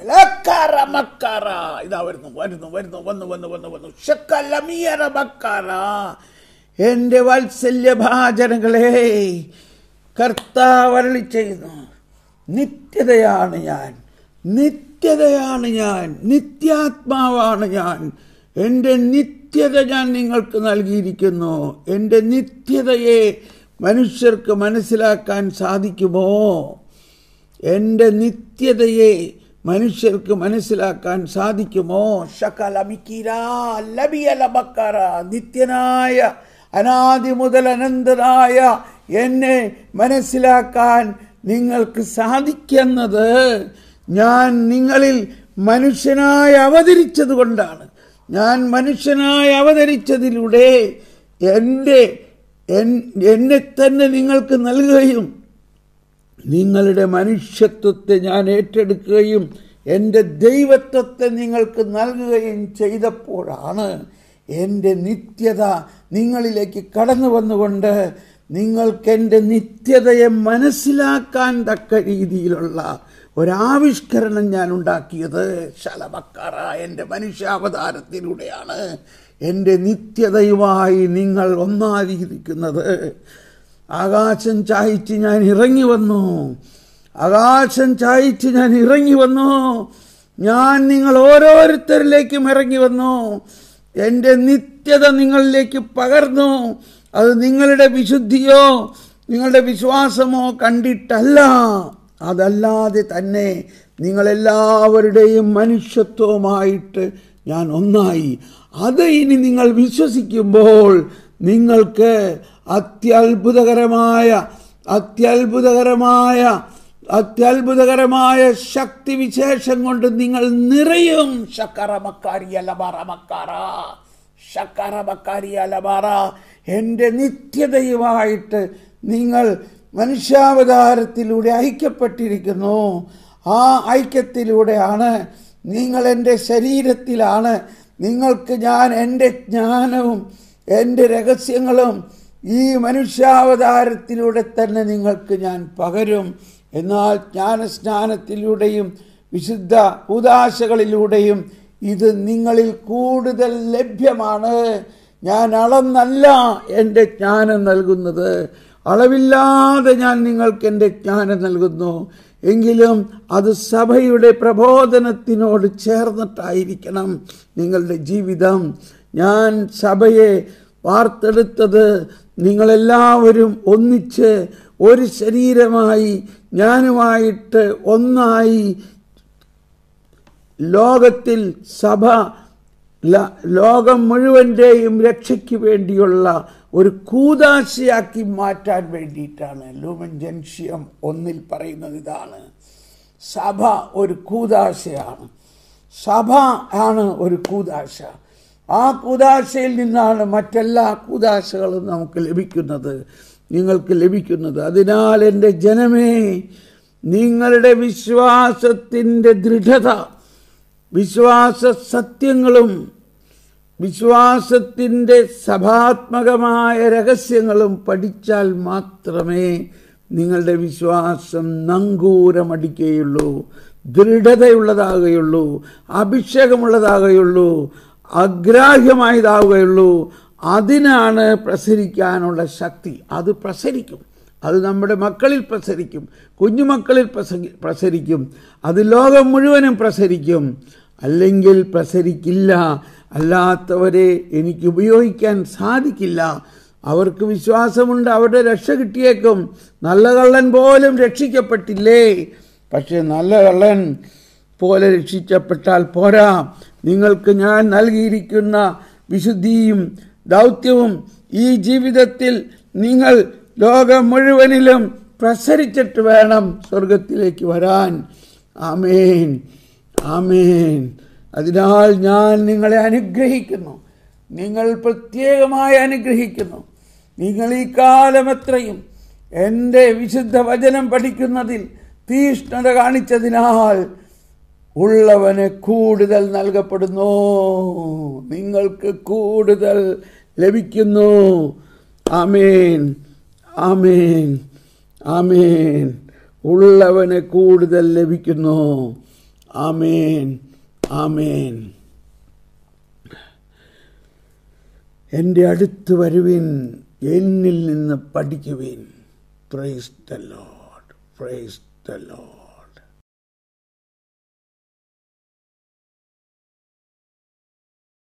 ഇതാ വന്നു. എന്റെ വാത്സല്യഭാജനങ്ങളെ, കർത്താവ് അരുളി ചെയ്യുന്നു, നിത്യതയാണ് ഞാൻ, നിത്യാത്മാവാണ് ഞാൻ. എൻ്റെ നിത്യത ഞാൻ നിങ്ങൾക്ക് നൽകിയിരിക്കുന്നു. എൻ്റെ നിത്യതയെ മനുഷ്യർക്ക് മനസ്സിലാക്കാൻ സാധിക്കുമോ? എൻ്റെ നിത്യതയെ മനുഷ്യർക്ക് മനസ്സിലാക്കാൻ സാധിക്കുമോ? നിത്യനായ, അനാദി മുതൽ അനന്തനായ എന്നെ മനസ്സിലാക്കാൻ നിങ്ങൾക്ക് സാധിക്കുന്നത് ഞാൻ നിങ്ങളിൽ മനുഷ്യനായി അവതരിച്ചത് കൊണ്ടാണ്. ഞാൻ മനുഷ്യനായി അവതരിച്ചതിലൂടെ എന്നെ തന്നെ നിങ്ങൾക്ക് നൽകുകയും നിങ്ങളുടെ മനുഷ്യത്വത്തെ ഞാൻ ഏറ്റെടുക്കുകയും എൻ്റെ ദൈവത്വത്തെ നിങ്ങൾക്ക് നൽകുകയും ചെയ്തപ്പോഴാണ് എൻ്റെ നിത്യത നിങ്ങളിലേക്ക് കടന്നു വന്നുകൊണ്ട് നിങ്ങൾക്ക് എൻ്റെ നിത്യതയെ മനസ്സിലാക്കാൻ തക്ക രീതിയിലുള്ള ഒരാവിഷ്കരണം ഞാൻ ഉണ്ടാക്കിയത്. ശലമക്കാറ, എൻ്റെ മനുഷ്യാവതാരത്തിലൂടെയാണ് എൻ്റെ നിത്യതയുമായി നിങ്ങൾ ഒന്നായിരിക്കുന്നത്. ആകാശം ചായ്ച്ച് ഞാൻ ഇറങ്ങി വന്നു. ഞാൻ നിങ്ങൾ ഓരോരുത്തരിലേക്കും ഇറങ്ങി വന്നു. എൻ്റെ നിത്യത നിങ്ങളിലേക്ക് പകർന്നു. അത് നിങ്ങളുടെ വിശുദ്ധിയോ നിങ്ങളുടെ വിശ്വാസമോ കണ്ടിട്ടല്ല, അതല്ലാതെ തന്നെ നിങ്ങളെല്ലാവരുടെയും മനുഷ്യത്വവുമായിട്ട് ഞാൻ ഒന്നായി. അത് ഇനി നിങ്ങൾ വിശ്വസിക്കുമ്പോൾ നിങ്ങൾക്ക് അത്യത്ഭുതകരമായ ശക്തിവിശേഷം കൊണ്ട് നിങ്ങൾ നിറയും. എൻ്റെ നിത്യതയുമായിട്ട് നിങ്ങൾ മനുഷ്യാവതാരത്തിലൂടെ ഐക്യപ്പെട്ടിരിക്കുന്നു. ആ ഐക്യത്തിലൂടെയാണ് നിങ്ങൾ എൻ്റെ ശരീരത്തിലാണ്. നിങ്ങൾക്ക് ഞാൻ എൻ്റെ ജ്ഞാനവും എൻ്റെ രഹസ്യങ്ങളും ഈ മനുഷ്യാവതാരത്തിലൂടെ തന്നെ നിങ്ങൾക്ക് ഞാൻ പകരും. എന്നാൽ ജ്ഞാനസ്നാനത്തിലൂടെയും വിശുദ്ധ ഉദാശകളിലൂടെയും ഇത് നിങ്ങളിൽ കൂടുതൽ ലഭ്യമാണ്. ഞാൻ അളന്നല്ല എൻ്റെ ജ്ഞാനം നൽകുന്നത്, അളവില്ലാതെ ഞാൻ നിങ്ങൾക്ക് എൻ്റെ ജ്ഞാനം നൽകുന്നു. എങ്കിലും അത് സഭയുടെ പ്രബോധനത്തിനോട് ചേർന്നിട്ടായിരിക്കണം നിങ്ങളുടെ ജീവിതം. ഞാൻ സഭയെ വാർത്തെടുത്തത് നിങ്ങളെല്ലാവരും ഒന്നിച്ച് ഒരു ശരീരമായി ഞാനുമായിട്ട് ഒന്നായി ലോകത്തിൽ സഭ ലോകം മുഴുവൻ്റെയും രക്ഷയ്ക്ക് വേണ്ടിയുള്ള ഒരു കൂദാശയാക്കി മാറ്റാൻ വേണ്ടിയിട്ടാണ്. ലൂമൻ ജൻഷ്യം 1 പറയുന്നത് ഇതാണ്. സഭ ഒരു കൂദാശയാണ്. സഭ ആണ് ഒരു കൂദാശ. ആ കൂദാശയിൽ നിന്നാണ് മറ്റെല്ലാ കൂദാശകളും നമുക്ക് ലഭിക്കുന്നത്, നിങ്ങൾക്ക് ലഭിക്കുന്നത്. അതിനാൽ എൻ്റെ ജനമേ, നിങ്ങളുടെ വിശ്വാസത്തിൻ്റെ ദൃഢത, വിശ്വാസ സത്യങ്ങളും വിശ്വാസത്തിൻ്റെ സഭാത്മകമായ രഹസ്യങ്ങളും പഠിച്ചാൽ മാത്രമേ നിങ്ങളുടെ വിശ്വാസം നങ്കൂരമടിക്കുകയുള്ളൂ, ദൃഢതയുള്ളതാകുകയുള്ളൂ, അഭിഷേകമുള്ളതാകുകയുള്ളൂ, അഗ്രാഹ്യമായതാവുകയുള്ളൂ. അതിനാണ് പ്രസരിക്കാനുള്ള ശക്തി. അത് പ്രസരിക്കും. അത് നമ്മുടെ മക്കളിൽ പ്രസരിക്കും, കുഞ്ഞുമക്കളിൽ പ്രസരിക്കും. അത് ലോകം മുഴുവനും പ്രസരിക്കും. അല്ലെങ്കിൽ പ്രസരിക്കില്ല. അല്ലാത്തവരെ എനിക്ക് ഉപയോഗിക്കാൻ സാധിക്കില്ല. അവർക്ക് വിശ്വാസമുണ്ട്, അവരുടെ രക്ഷ കിട്ടിയേക്കും. നല്ല കള്ളൻ പോലും രക്ഷിക്കപ്പെട്ടില്ലേ? പക്ഷെ നല്ല കള്ളൻ പോലെ രക്ഷിക്കപ്പെട്ടാൽ പോരാ. നിങ്ങൾക്ക് ഞാൻ നൽകിയിരിക്കുന്ന വിശുദ്ധിയും ദൗത്യവും ഈ ജീവിതത്തിൽ നിങ്ങൾ ലോകം മുഴുവനിലും പ്രസരിച്ചിട്ട് വേണം സ്വർഗത്തിലേക്ക് വരാൻ. ആമേൻ, ആമേൻ. അതിനാൽ ഞാൻ നിങ്ങളെ അനുഗ്രഹിക്കുന്നു, നിങ്ങൾ പ്രത്യേകമായി അനുഗ്രഹിക്കുന്നു. നിങ്ങൾ ഈ കാലമത്രയും എൻ്റെ വിശുദ്ധ വചനം പഠിക്കുന്നതിൽ തീഷ്ണത കാണിച്ചതിനാൽ ഉള്ളവന് കൂടുതൽ നൽകപ്പെടുന്നു, നിങ്ങൾക്ക് കൂടുതൽ ലഭിക്കുന്നു. ആമേൻ, ആമേൻ, ആമേൻ. ഉള്ളവന് കൂടുതൽ ലഭിക്കുന്നു. ആമേൻ, ആമേൻ. എൻ്റെ അടുത്ത് വരുവിൻ, എന്നിൽ നിന്ന് പഠിക്കുവിൻ. Praise the lord, praise the Lord.